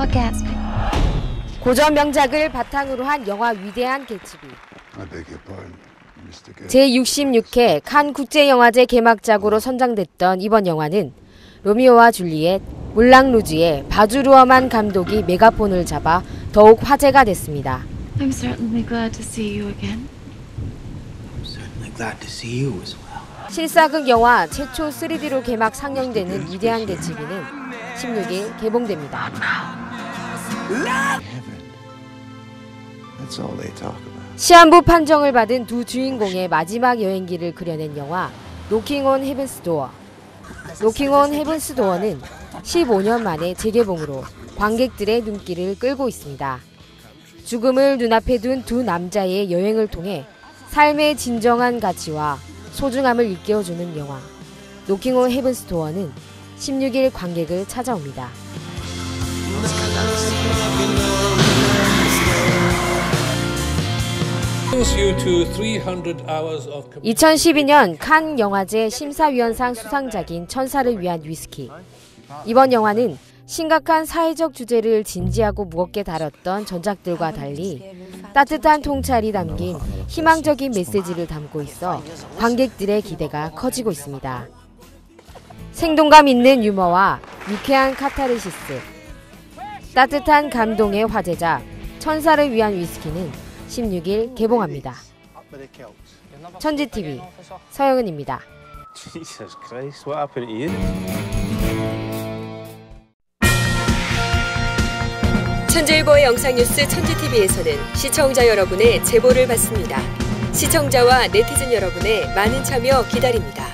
Orgasmic. 고전 명작을 바탕으로 한 영화 위대한 개츠비. 제66회 칸 국제영화제 개막작으로 선정됐던 이번 영화는 로미오와 줄리엣, 물랑 루즈의 바주루어만 감독이 메가폰을 잡아 더욱 화제가 됐습니다. I'm certainly glad to see you again. I'm certainly glad to see you as well. 실사극 영화 최초 3D로 개막 상영되는 위대한 개츠비는 16일 개봉됩니다. 시한부 판정을 받은 두 주인공의 마지막 여행기를 그려낸 영화 노킹 온 헤븐스 도어. 노킹 온 헤븐스 도어는 15년 만에 재개봉으로 관객들의 눈길을 끌고 있습니다. 죽음을 눈앞에 둔 두 남자의 여행을 통해 삶의 진정한 가치와 소중함을 일깨워주는 영화 노킹 온 헤븐스 도어는 16일 관객을 찾아옵니다. 2012년 칸 영화제 심사위원상 수상작인 천사를 위한 위스키. 이번 영화는 심각한 사회적 주제를 진지하고 무겁게 다뤘던 전작들과 달리 따뜻한 통찰이 담긴 희망적인 메시지를 담고 있어 관객들의 기대가 커지고 있습니다. 생동감 있는 유머와 유쾌한 카타르시스, 따뜻한 감동의 화제작 천사를 위한 위스키는 16일 개봉합니다. 천지TV 서영은입니다. Jesus Christ, what happened to you? 천재일보의 영상뉴스 천지TV에서는 시청자 여러분의 제보를 받습니다. 시청자와 네티즌 여러분의 많은 참여 기다립니다.